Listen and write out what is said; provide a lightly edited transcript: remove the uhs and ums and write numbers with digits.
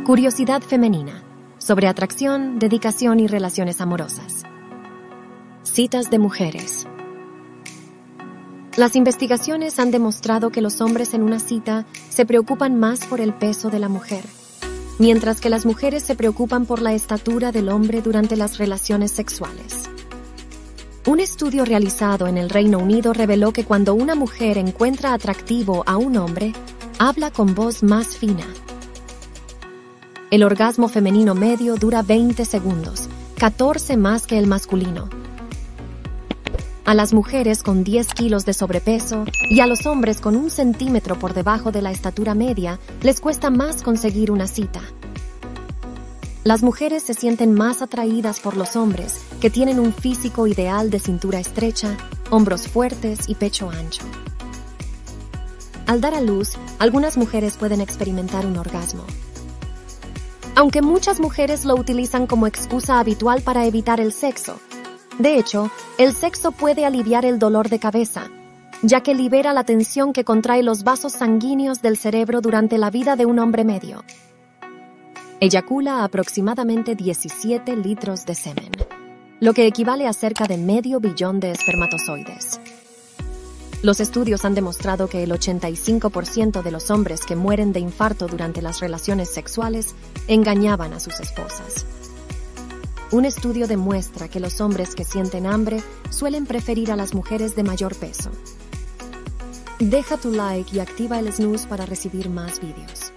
Curiosidad femenina, sobre atracción, dedicación y relaciones amorosas. Citas de mujeres. Las investigaciones han demostrado que los hombres en una cita se preocupan más por el peso de la mujer, mientras que las mujeres se preocupan por la estatura del hombre durante las relaciones sexuales. Un estudio realizado en el Reino Unido reveló que cuando una mujer encuentra atractivo a un hombre, habla con voz más fina. El orgasmo femenino medio dura 20 segundos, 14 más que el masculino. A las mujeres con 10 kilos de sobrepeso y a los hombres con 1 centímetro por debajo de la estatura media les cuesta más conseguir una cita. Las mujeres se sienten más atraídas por los hombres que tienen un físico ideal de cintura estrecha, hombros fuertes y pecho ancho. Al dar a luz, algunas mujeres pueden experimentar un orgasmo. Aunque muchas mujeres lo utilizan como excusa habitual para evitar el sexo. De hecho, el sexo puede aliviar el dolor de cabeza, ya que libera la tensión que contrae los vasos sanguíneos del cerebro durante la vida de un hombre medio. Eyacula aproximadamente 17 litros de semen, lo que equivale a cerca de medio billón de espermatozoides. Los estudios han demostrado que el 85% de los hombres que mueren de infarto durante las relaciones sexuales engañaban a sus esposas. Un estudio demuestra que los hombres que sienten hambre suelen preferir a las mujeres de mayor peso. Deja tu like y activa el snooze para recibir más vídeos.